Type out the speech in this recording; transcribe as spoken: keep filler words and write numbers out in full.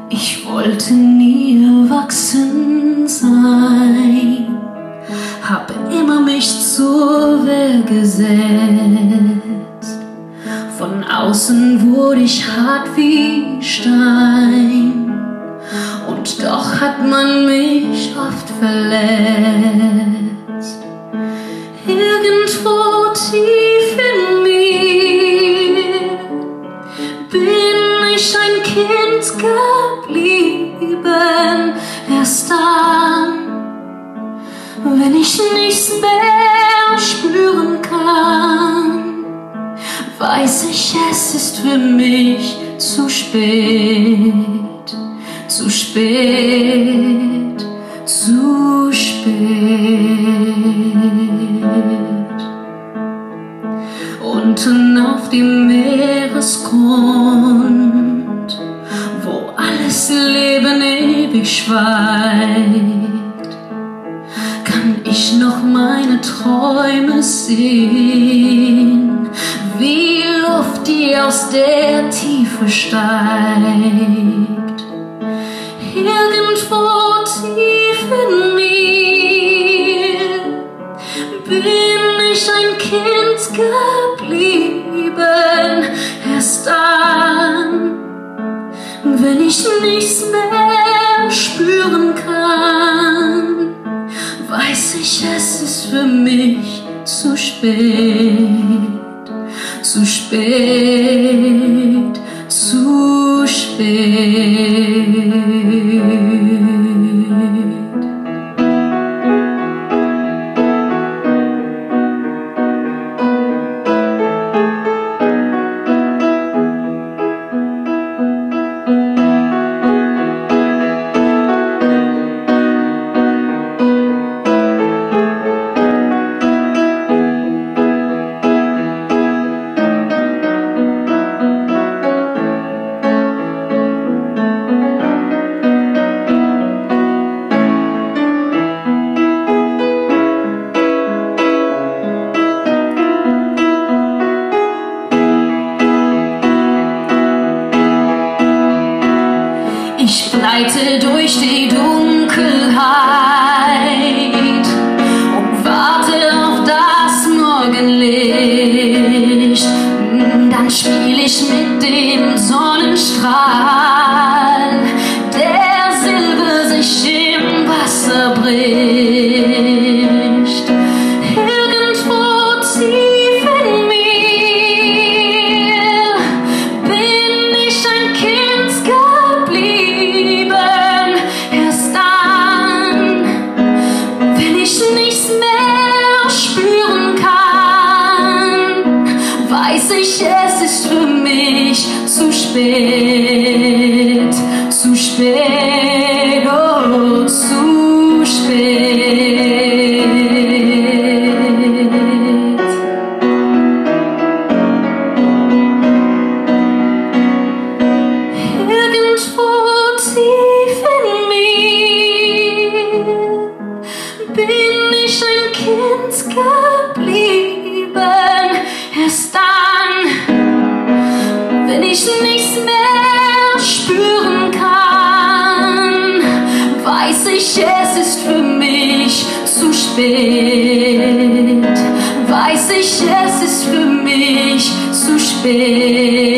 Ich wollte nie erwachsen sein, habe immer mich zur Wehr gesetzt. Von außen wurde ich hart wie Stein, und doch hat man mich oft verletzt. Irgendwo tief in mir bin ich ein Kind geblieben. Erst dann, wenn ich nichts mehr spüren kann, weiß ich, es ist für mich zu spät, zu spät, zu spät. Unten auf dem Meeresgrund, wo alles Leben ewig schweigt, kann ich noch meine Träume sehen, wie Luft, die aus der Tiefe steigt. Irgendwo tief in mir bin ich ein Kind geblieben. Erst dann, wenn ich nichts mehr spüren kann, weiß ich, es ist für mich zu spät, zu spät, zu spät. Ich gleite durch die Dunkelheit und warte auf das Morgenlicht. Dann spiel ich mit dem Sonnenstrahl, der Silber sich im Wasser bricht. Irgendwo tief in mir bin ich ein Kind geblieben. Erst dann, wenn ich nichts mehr spüren kann, weiß ich, es ist für mich zu spät, zu spät, oh, zu spät. Irgendwo tief in mir bin ich ein Kind geblieben. Erst dann, wenn ich nichts mehr spüren kann, weiß ich, es ist für mich zu spät. Weiß ich, es ist für mich zu spät.